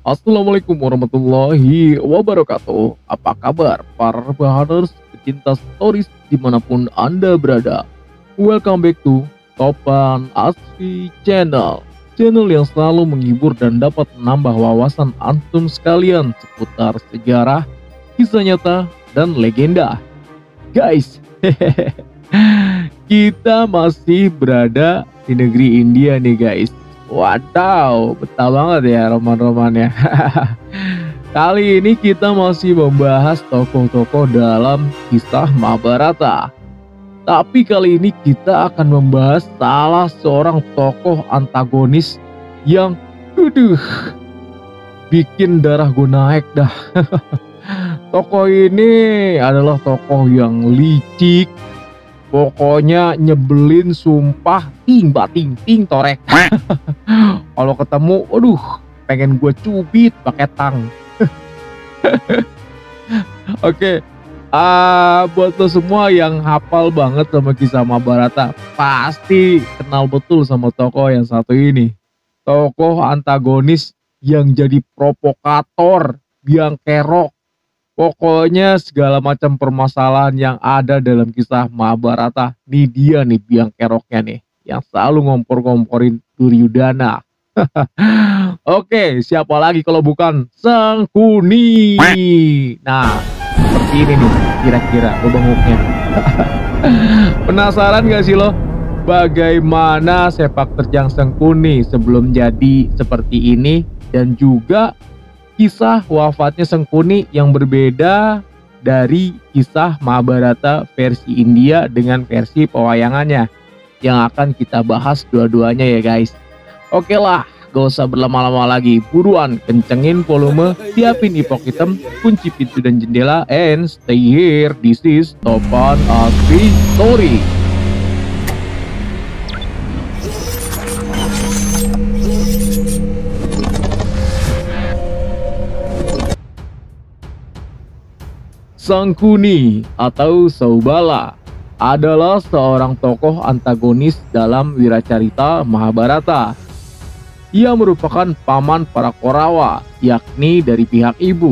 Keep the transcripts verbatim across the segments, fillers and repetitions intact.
Assalamualaikum warahmatollahi wabarakatuh. Apa kabar para rebahaners pecinta stories dimanapun Anda berada? Welcome back to Topan Asri Channel. Channel yang selalu menghibur dan dapat menambah wawasan antum sekalian seputar sejarah, kisah nyata, dan legenda. Guys, kita masih berada di negeri India nih guys. Wadaw, betah banget ya roman-romannya. Kali ini kita masih membahas tokoh-tokoh dalam kisah Mahabharata. Tapi kali ini kita akan membahas salah seorang tokoh antagonis yang aduh, bikin darah gue naik dah. Tokoh ini adalah tokoh yang licik, pokoknya nyebelin sumpah, ting bating ting torek. Kalau ketemu, aduh, pengen gue cubit pakai tang. Oke, uh, buat lo semua yang hafal banget sama kisah Mahabharata, pasti kenal betul sama tokoh yang satu ini. Tokoh antagonis yang jadi provokator, biang kerok. Pokoknya segala macam permasalahan yang ada dalam kisah Mahabharata, nih dia nih biang keroknya nih, yang selalu ngompor-ngomporin Duryudana. Oke, siapa lagi kalau bukan Sangkuni. Nah, seperti ini nih kira-kira lubang hooknya. Penasaran gak sih lo bagaimana sepak terjang Sangkuni sebelum jadi seperti ini, dan juga kisah wafatnya Sangkuni yang berbeda dari kisah Mahabharata versi India dengan versi pewayangannya, yang akan kita bahas dua-duanya ya guys. Oke lah, gak usah berlama-lama lagi, buruan kencengin volume, siapin ipok hitam, kunci pintu dan jendela, and stay here. This is Topan Asri Story. Sangkuni atau Saubala adalah seorang tokoh antagonis dalam wiracarita Mahabharata. Ia merupakan paman para Korawa, yakni dari pihak ibu.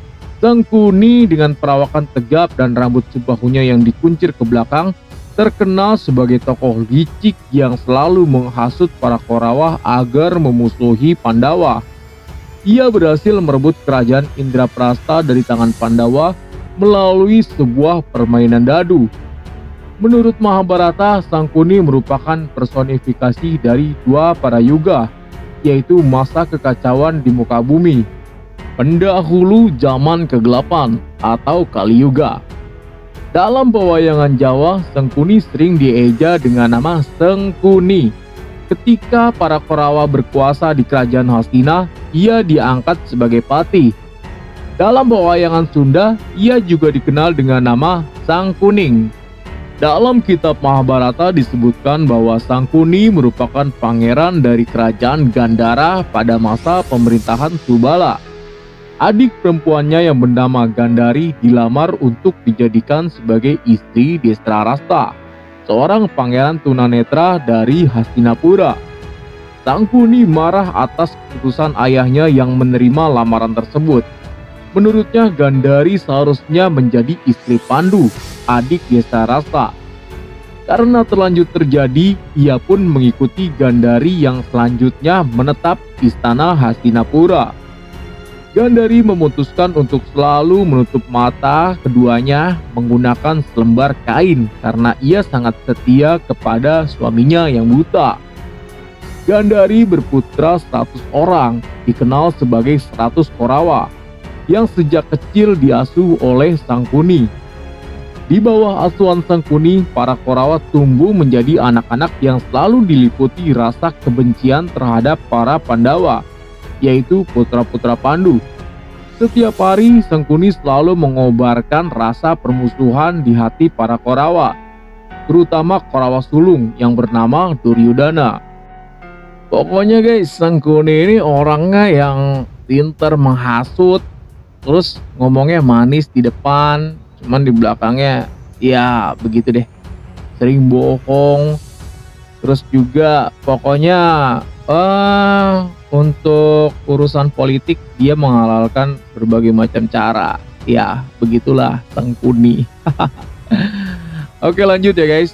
Sangkuni dengan perawakan tegap dan rambut sebahunya yang dikuncir ke belakang, terkenal sebagai tokoh licik yang selalu menghasut para Korawa agar memusuhi Pandawa. Ia berhasil merebut kerajaan Indraprastha dari tangan Pandawa melalui sebuah permainan dadu. Menurut Mahabharata, Sangkuni merupakan personifikasi dari dua para yuga, yaitu masa kekacauan di muka bumi, pendahulu zaman kegelapan atau Kali Yuga. Dalam pewayangan Jawa, Sangkuni sering dieja dengan nama Sengkuni. Ketika para Korawa berkuasa di kerajaan Hastina, ia diangkat sebagai patih. Dalam pewayangan Sunda, ia juga dikenal dengan nama Sang Kuning. Dalam kitab Mahabharata disebutkan bahwa Sangkuni merupakan pangeran dari kerajaan Gandhara pada masa pemerintahan Subala. Adik perempuannya yang bernama Gandhari dilamar untuk dijadikan sebagai istri Destarasta, seorang pangeran tunanetra dari Hastinapura. Sangkuni marah atas keputusan ayahnya yang menerima lamaran tersebut. Menurutnya Gandhari seharusnya menjadi istri Pandu, adik Destarasta. Karena terlanjur terjadi, ia pun mengikuti Gandhari yang selanjutnya menetap di istana Hastinapura. Gandhari memutuskan untuk selalu menutup mata keduanya menggunakan selembar kain karena ia sangat setia kepada suaminya yang buta. Gandhari berputra seratus orang, dikenal sebagai seratus Korawa, yang sejak kecil diasuh oleh Sangkuni. Di bawah asuhan Sangkuni, para Korawa tumbuh menjadi anak-anak yang selalu diliputi rasa kebencian terhadap para Pandawa, yaitu putra-putra Pandu. Setiap hari, Sangkuni selalu mengobarkan rasa permusuhan di hati para Korawa, terutama Korawa sulung yang bernama Duryudana. Pokoknya guys, Sangkuni ini orangnya yang pintar menghasut, terus ngomongnya manis di depan, cuman di belakangnya ya begitu deh, sering bohong. Terus juga pokoknya Eh, untuk urusan politik dia menghalalkan berbagai macam cara. Ya, begitulah Sangkuni. Oke, lanjut ya guys.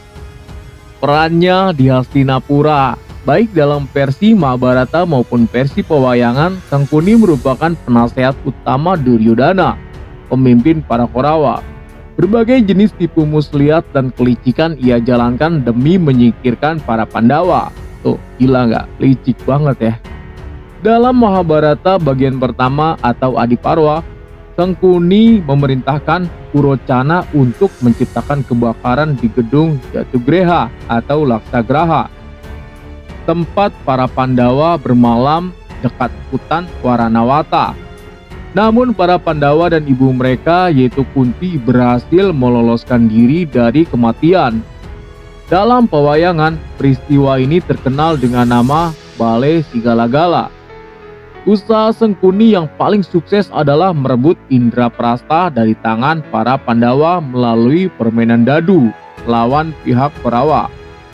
Perannya di Hastinapura, baik dalam versi Mahabharata maupun versi pewayangan, Sangkuni merupakan penasehat utama Duryodhana, pemimpin para Korawa. Berbagai jenis tipu muslihat dan kelicikan ia jalankan demi menyingkirkan para Pandawa. Tuh, gila nggak? Licik banget ya. Dalam Mahabharata bagian pertama atau Adiparwa, Sangkuni memerintahkan Purocana untuk menciptakan kebakaran di gedung Jatugreha atau Laksagraha, tempat para Pandawa bermalam dekat hutan Waranawata. Namun para Pandawa dan ibu mereka yaitu Kunti berhasil meloloskan diri dari kematian. Dalam pewayangan, peristiwa ini terkenal dengan nama Bale Sigalagala. Usaha Sangkuni yang paling sukses adalah merebut Indraprastha dari tangan para Pandawa melalui permainan dadu lawan pihak Korawa.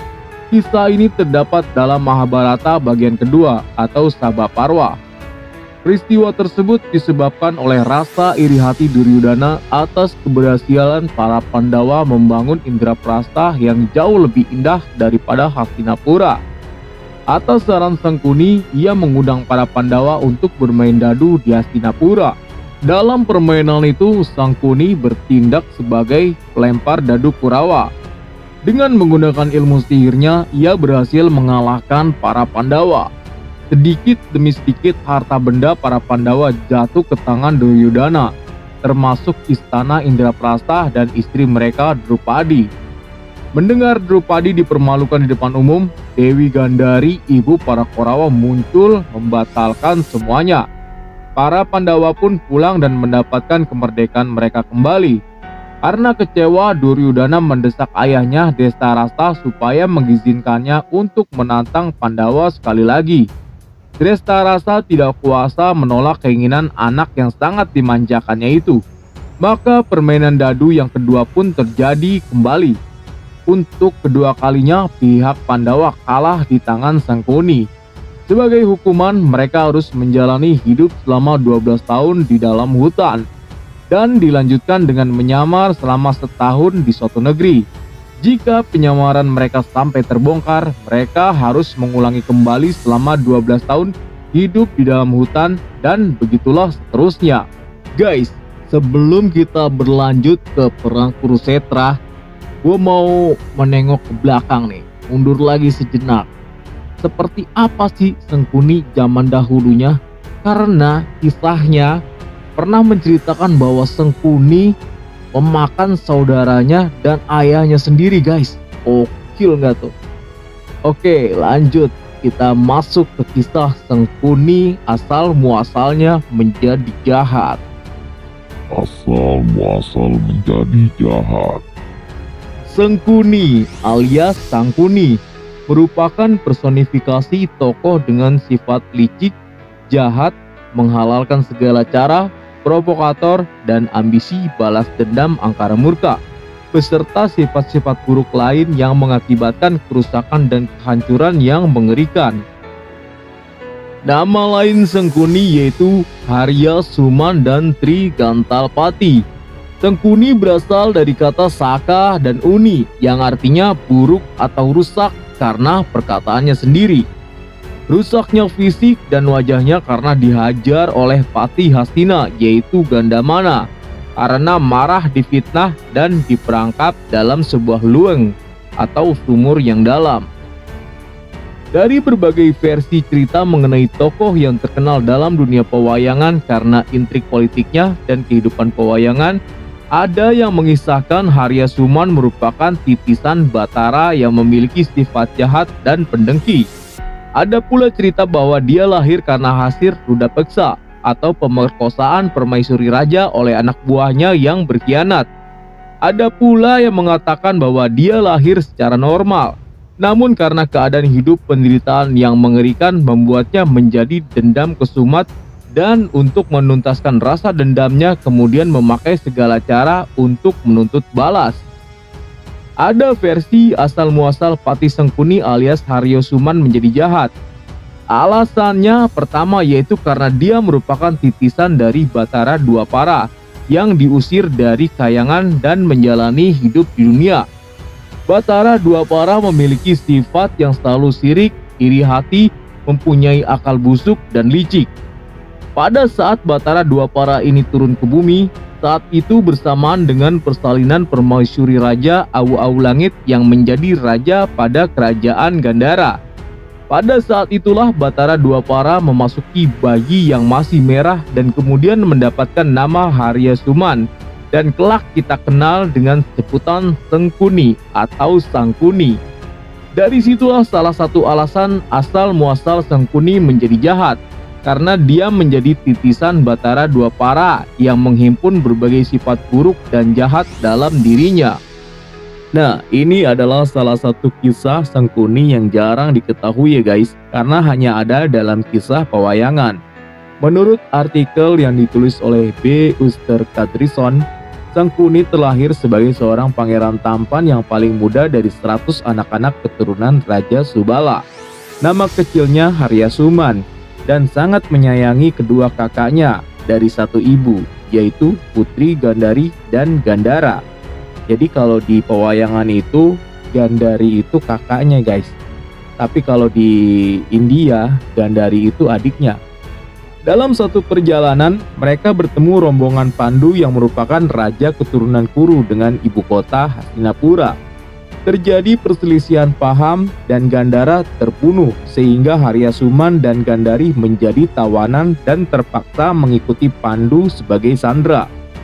Kisah ini terdapat dalam Mahabharata bagian kedua atau Sabhaparwa. Peristiwa tersebut disebabkan oleh rasa iri hati Duryodhana atas keberhasilan para Pandawa membangun Indraprastha yang jauh lebih indah daripada Hastinapura. Atas saran Sangkuni, ia mengundang para Pandawa untuk bermain dadu di Hastinapura. Dalam permainan itu, Sangkuni bertindak sebagai pelempar dadu Kurawa. Dengan menggunakan ilmu sihirnya, ia berhasil mengalahkan para Pandawa. Sedikit demi sedikit harta benda para Pandawa jatuh ke tangan Duryodhana, termasuk istana Indraprastha dan istri mereka Drupadi. Mendengar Drupadi dipermalukan di depan umum, Dewi Gandari, ibu para Korawa muncul membatalkan semuanya. Para Pandawa pun pulang dan mendapatkan kemerdekaan mereka kembali. Karena kecewa, Duryodhana mendesak ayahnya Drestarasa supaya mengizinkannya untuk menantang Pandawa sekali lagi. Drestarasa tidak kuasa menolak keinginan anak yang sangat dimanjakannya itu. Maka permainan dadu yang kedua pun terjadi kembali. Untuk kedua kalinya pihak Pandawa kalah di tangan Sangkuni. Sebagai hukuman, mereka harus menjalani hidup selama dua belas tahun di dalam hutan dan dilanjutkan dengan menyamar selama setahun di suatu negeri. Jika penyamaran mereka sampai terbongkar, mereka harus mengulangi kembali selama dua belas tahun hidup di dalam hutan dan begitulah seterusnya. Guys, sebelum kita berlanjut ke perang Kurukshetra, gue mau menengok ke belakang nih, mundur lagi sejenak. Seperti apa sih Sangkuni zaman dahulunya? Karena kisahnya pernah menceritakan bahwa Sangkuni memakan saudaranya dan ayahnya sendiri guys. Gokil nggak tuh? Oke, lanjut. Kita masuk ke kisah Sangkuni asal muasalnya menjadi jahat. Asal muasal menjadi jahat. Sangkuni alias Sangkuni merupakan personifikasi tokoh dengan sifat licik, jahat, menghalalkan segala cara, provokator, dan ambisi balas dendam angkara murka, beserta sifat-sifat buruk lain yang mengakibatkan kerusakan dan kehancuran yang mengerikan. Nama lain Sangkuni yaitu Harya Suman dan Tri Gantalpati. Sangkuni berasal dari kata Saka dan Uni yang artinya buruk atau rusak karena perkataannya sendiri. Rusaknya fisik dan wajahnya karena dihajar oleh Patih Hastina yaitu Gandamana karena marah difitnah dan diperangkap dalam sebuah lueng atau sumur yang dalam. Dari berbagai versi cerita mengenai tokoh yang terkenal dalam dunia pewayangan karena intrik politiknya dan kehidupan pewayangan, ada yang mengisahkan Harya Suman merupakan titisan Batara yang memiliki sifat jahat dan pendengki. Ada pula cerita bahwa dia lahir karena hasil Rudapeksa atau pemerkosaan permaisuri raja oleh anak buahnya yang berkhianat. Ada pula yang mengatakan bahwa dia lahir secara normal, namun karena keadaan hidup penderitaan yang mengerikan membuatnya menjadi dendam kesumat dan untuk menuntaskan rasa dendamnya kemudian memakai segala cara untuk menuntut balas. Ada versi asal muasal Patih Sangkuni alias Harya Suman menjadi jahat. Alasannya pertama yaitu karena dia merupakan titisan dari Batara Dwapara yang diusir dari Kahyangan dan menjalani hidup di dunia. Batara Dwapara memiliki sifat yang selalu sirik, iri hati, mempunyai akal busuk dan licik. Pada saat Batara Dwapara ini turun ke bumi, saat itu bersamaan dengan persalinan permaisuri Raja Awu-Awu Langit yang menjadi raja pada kerajaan Gandhara. Pada saat itulah Batara Dwapara memasuki bayi yang masih merah dan kemudian mendapatkan nama Haryasuman, dan kelak kita kenal dengan sebutan Sengkuni atau Sangkuni. Dari situlah salah satu alasan asal muasal Sangkuni menjadi jahat, karena dia menjadi titisan Batara Dwapara yang menghimpun berbagai sifat buruk dan jahat dalam dirinya. Nah, ini adalah salah satu kisah Sangkuni yang jarang diketahui ya guys, karena hanya ada dalam kisah pewayangan. Menurut artikel yang ditulis oleh B. Uster Kadrison, Sangkuni terlahir sebagai seorang pangeran tampan yang paling muda dari seratus anak-anak keturunan Raja Subala. Nama kecilnya Haryasuman, dan sangat menyayangi kedua kakaknya dari satu ibu, yaitu Putri Gandari dan Gandhara. Jadi kalau di pewayangan itu Gandari itu kakaknya guys, tapi kalau di India Gandari itu adiknya. Dalam satu perjalanan mereka bertemu rombongan Pandu yang merupakan raja keturunan Kuru dengan ibu kota Hastinapura. Terjadi perselisihan paham dan Gandhara terbunuh sehingga Haryasuman dan Gandari menjadi tawanan dan terpaksa mengikuti Pandu sebagai sandera.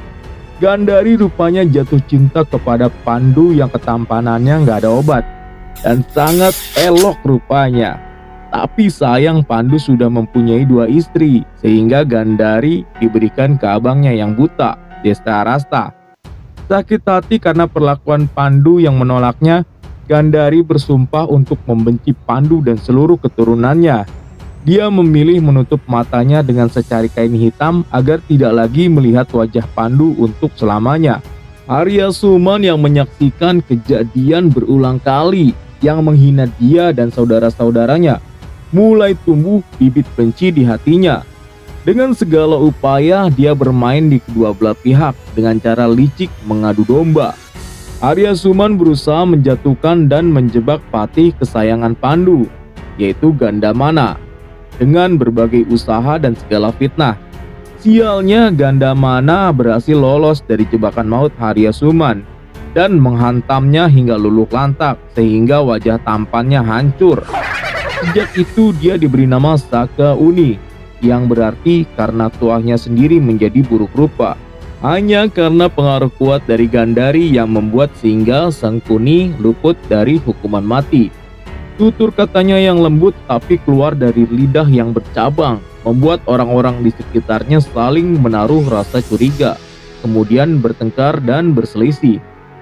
Gandari rupanya jatuh cinta kepada Pandu yang ketampanannya nggak ada obat dan sangat elok rupanya. Tapi sayang Pandu sudah mempunyai dua istri sehingga Gandari diberikan ke abangnya yang buta, Destarasta. Sakit hati karena perlakuan Pandu yang menolaknya, Gandari bersumpah untuk membenci Pandu dan seluruh keturunannya. Dia memilih menutup matanya dengan secari kain hitam agar tidak lagi melihat wajah Pandu untuk selamanya. Haryasuman yang menyaksikan kejadian berulang kali yang menghina dia dan saudara-saudaranya, mulai tumbuh bibit benci di hatinya. Dengan segala upaya dia bermain di kedua belah pihak dengan cara licik mengadu domba. Haryasuman berusaha menjatuhkan dan menjebak patih kesayangan Pandu, yaitu Gandamana, dengan berbagai usaha dan segala fitnah. Sialnya Gandamana berhasil lolos dari jebakan maut Haryasuman dan menghantamnya hingga luluh lantak sehingga wajah tampannya hancur. Sejak itu dia diberi nama Sakauni, yang berarti karena tuahnya sendiri menjadi buruk rupa. Hanya karena pengaruh kuat dari Gandari yang membuat sehingga Sangkuni luput dari hukuman mati. Tutur katanya yang lembut tapi keluar dari lidah yang bercabang membuat orang-orang di sekitarnya saling menaruh rasa curiga, kemudian bertengkar dan berselisih.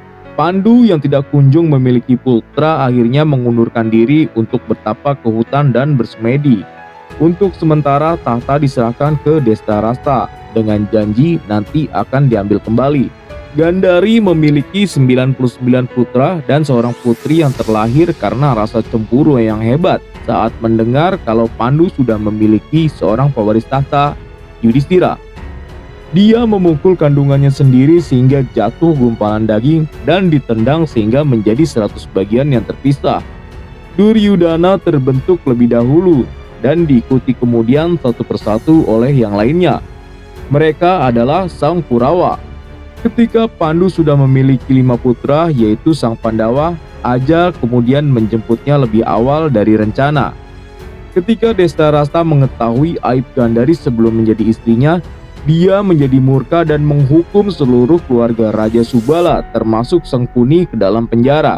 Pandu yang tidak kunjung memiliki putra akhirnya mengundurkan diri untuk bertapa ke hutan dan bersemedi. Untuk sementara tahta diserahkan ke Destarasta dengan janji nanti akan diambil kembali. Gandari memiliki sembilan puluh sembilan putra dan seorang putri yang terlahir karena rasa cemburu yang hebat saat mendengar kalau Pandu sudah memiliki seorang pewaris tahta, Yudhistira. Dia memukul kandungannya sendiri sehingga jatuh gumpalan daging dan ditendang sehingga menjadi seratus bagian yang terpisah. Duryudana terbentuk lebih dahulu dan diikuti kemudian satu persatu oleh yang lainnya. Mereka adalah Sang Kurawa. Ketika Pandu sudah memiliki lima putra, yaitu Sang Pandawa, Aja kemudian menjemputnya lebih awal dari rencana. Ketika Destarasta mengetahui aib Gandari sebelum menjadi istrinya, dia menjadi murka dan menghukum seluruh keluarga Raja Subala termasuk Sangkuni ke dalam penjara.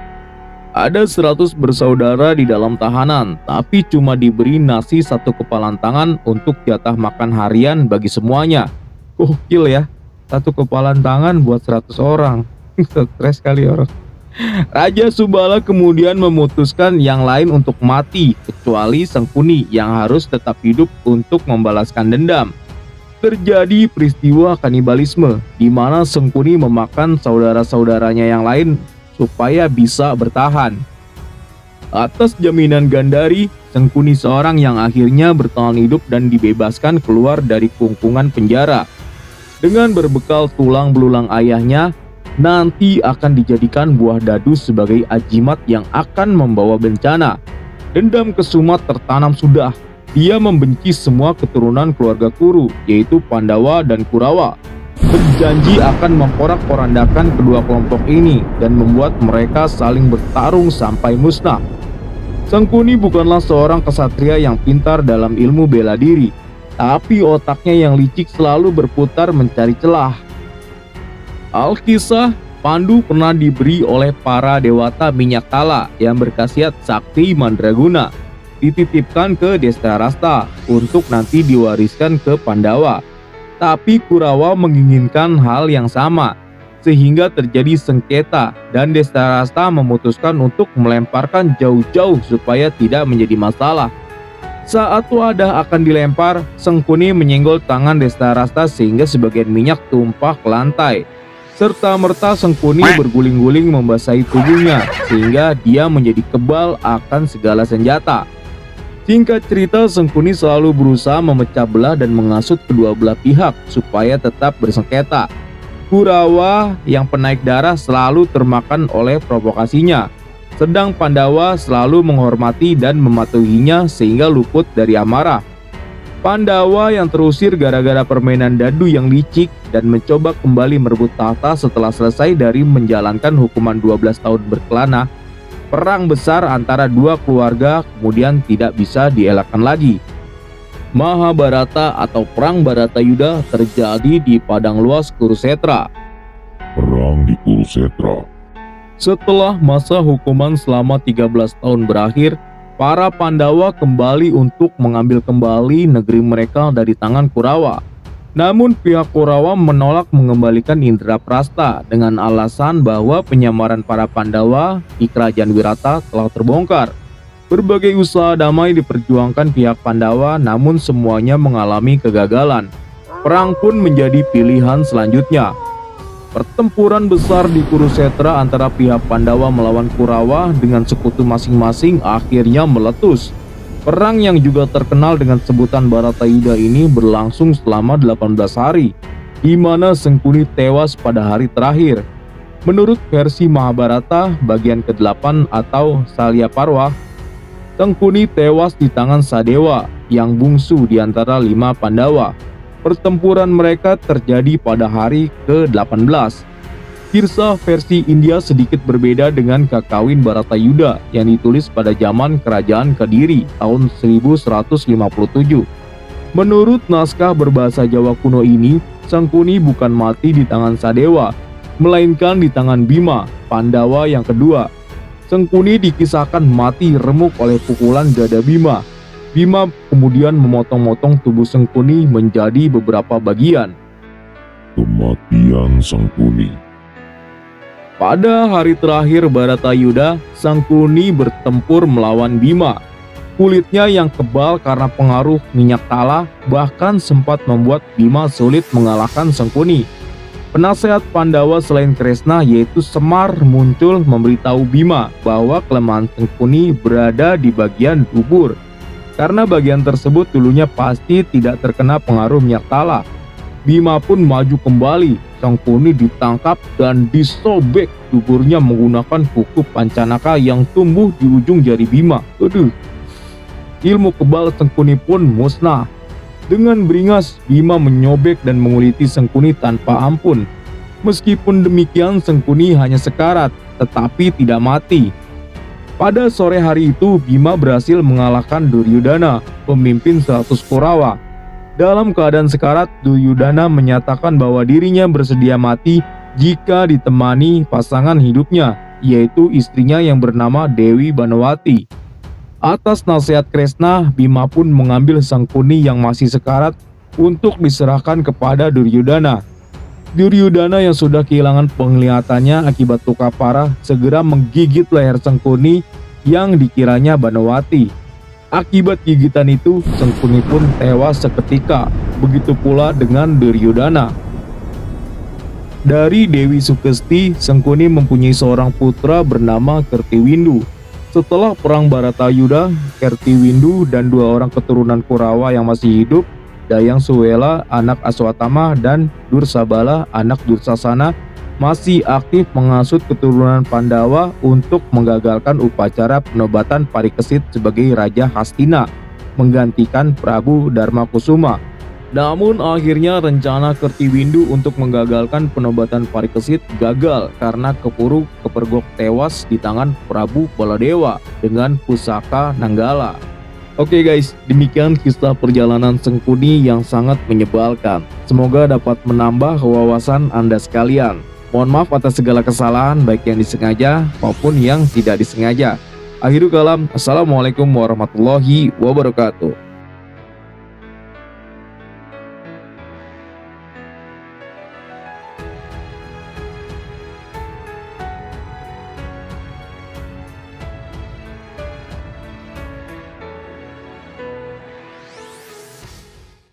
Ada seratus bersaudara di dalam tahanan, tapi cuma diberi nasi satu kepalan tangan untuk jatah makan harian bagi semuanya. Gokil ya, satu kepalan tangan buat seratus orang. Stres kali orang. Raja Subala kemudian memutuskan yang lain untuk mati, kecuali Sangkuni yang harus tetap hidup untuk membalaskan dendam. Terjadi peristiwa kanibalisme, di mana Sangkuni memakan saudara-saudaranya yang lain supaya bisa bertahan. Atas jaminan Gandhari, Sangkuni seorang yang akhirnya bertahan hidup dan dibebaskan keluar dari kungkungan penjara. Dengan berbekal tulang belulang ayahnya, nanti akan dijadikan buah dadu sebagai ajimat yang akan membawa bencana. Dendam kesumat tertanam sudah. Dia membenci semua keturunan keluarga Kuru, yaitu Pandawa dan Kurawa. Berjanji akan memporak-porandakan kedua kelompok ini dan membuat mereka saling bertarung sampai musnah. Sangkuni bukanlah seorang kesatria yang pintar dalam ilmu bela diri, tapi otaknya yang licik selalu berputar mencari celah. Alkisah, Pandu pernah diberi oleh para dewata minyak tala yang berkhasiat sakti mandraguna, dititipkan ke Destarasta untuk nanti diwariskan ke Pandawa. Tapi Kurawa menginginkan hal yang sama, sehingga terjadi sengketa dan Destarasta memutuskan untuk melemparkan jauh-jauh supaya tidak menjadi masalah. Saat wadah akan dilempar, Sangkuni menyenggol tangan Destarasta sehingga sebagian minyak tumpah ke lantai. Serta-merta Sangkuni berguling-guling membasahi tubuhnya sehingga dia menjadi kebal akan segala senjata. Singkat cerita, Sangkuni selalu berusaha memecah belah dan menghasut kedua belah pihak supaya tetap bersengketa. Kurawa yang penaik darah selalu termakan oleh provokasinya, sedang Pandawa selalu menghormati dan mematuhinya sehingga luput dari amarah. Pandawa yang terusir gara-gara permainan dadu yang licik dan mencoba kembali merebut tahta setelah selesai dari menjalankan hukuman dua belas tahun berkelana. Perang besar antara dua keluarga kemudian tidak bisa dielakkan lagi. Mahabharata atau Perang Bharatayuddha terjadi di padang luas Kurusetra. Perang di Kurusetra. Setelah masa hukuman selama tiga belas tahun berakhir, para Pandawa kembali untuk mengambil kembali negeri mereka dari tangan Kurawa. Namun pihak Kurawa menolak mengembalikan Indraprastha dengan alasan bahwa penyamaran para Pandawa di kerajaan Wirata telah terbongkar. Berbagai usaha damai diperjuangkan pihak Pandawa, namun semuanya mengalami kegagalan. Perang pun menjadi pilihan selanjutnya. Pertempuran besar di Kurusetra antara pihak Pandawa melawan Kurawa dengan sekutu masing-masing akhirnya meletus. Perang yang juga terkenal dengan sebutan Bharatayuddha ini berlangsung selama delapan belas hari, di mana Sangkuni tewas pada hari terakhir. Menurut versi Mahabharata bagian kedelapan atau Salya Parwa, Sangkuni tewas di tangan Sadewa yang bungsu di antara lima Pandawa. Pertempuran mereka terjadi pada hari ke delapan belas. Kisah versi India sedikit berbeda dengan Kakawin Bharatayuddha yang ditulis pada zaman Kerajaan Kediri tahun seribu seratus lima puluh tujuh. Menurut naskah berbahasa Jawa kuno ini, Sangkuni bukan mati di tangan Sadewa, melainkan di tangan Bima, Pandawa yang kedua. Sangkuni dikisahkan mati remuk oleh pukulan dada Bima. Bima kemudian memotong-motong tubuh Sangkuni menjadi beberapa bagian. Kematian Sangkuni. Pada hari terakhir Bharatayuddha, Sangkuni bertempur melawan Bima. Kulitnya yang kebal karena pengaruh minyak tala bahkan sempat membuat Bima sulit mengalahkan Sangkuni. Penasehat Pandawa selain Kresna yaitu Semar muncul memberitahu Bima bahwa kelemahan Sangkuni berada di bagian dubur. Karena bagian tersebut dulunya pasti tidak terkena pengaruh minyak tala. Bima pun maju kembali. Sangkuni ditangkap dan disobek duburnya menggunakan kuku pancanaka yang tumbuh di ujung jari Bima. Aduh. Ilmu kebal Sangkuni pun musnah. Dengan beringas, Bima menyobek dan menguliti Sangkuni tanpa ampun. Meskipun demikian, Sangkuni hanya sekarat, tetapi tidak mati. Pada sore hari itu, Bima berhasil mengalahkan Duryudana, pemimpin seratus Kurawa. Dalam keadaan sekarat, Duryudana menyatakan bahwa dirinya bersedia mati jika ditemani pasangan hidupnya, yaitu istrinya yang bernama Dewi Banawati. Atas nasihat Kresna, Bima pun mengambil Sangkuni yang masih sekarat untuk diserahkan kepada Duryudana. Duryudana yang sudah kehilangan penglihatannya akibat luka parah segera menggigit leher Sangkuni yang dikiranya Banawati. Akibat gigitan itu, Sangkuni pun tewas seketika, begitu pula dengan Duryudana. Dari Dewi Sukesti, Sangkuni mempunyai seorang putra bernama Kertiwindu. Setelah perang Baratayuda, Kertiwindu dan dua orang keturunan Kurawa yang masih hidup, Dayang Suwela anak Aswatama dan Dursabala anak Dursasana, masih aktif menghasut keturunan Pandawa untuk menggagalkan upacara penobatan Parikesit sebagai Raja Hastina, menggantikan Prabu Darmakusuma. Namun akhirnya rencana Kertiwindu untuk menggagalkan penobatan Parikesit gagal karena Kepuru kepergok tewas di tangan Prabu Baladewa dengan pusaka Nanggala. Oke guys, demikian kisah perjalanan Sengkuni yang sangat menyebalkan. Semoga dapat menambah wawasan Anda sekalian. Mohon maaf atas segala kesalahan baik yang disengaja maupun yang tidak disengaja. Akhirul kalam, assalamualaikum warahmatullahi wabarakatuh.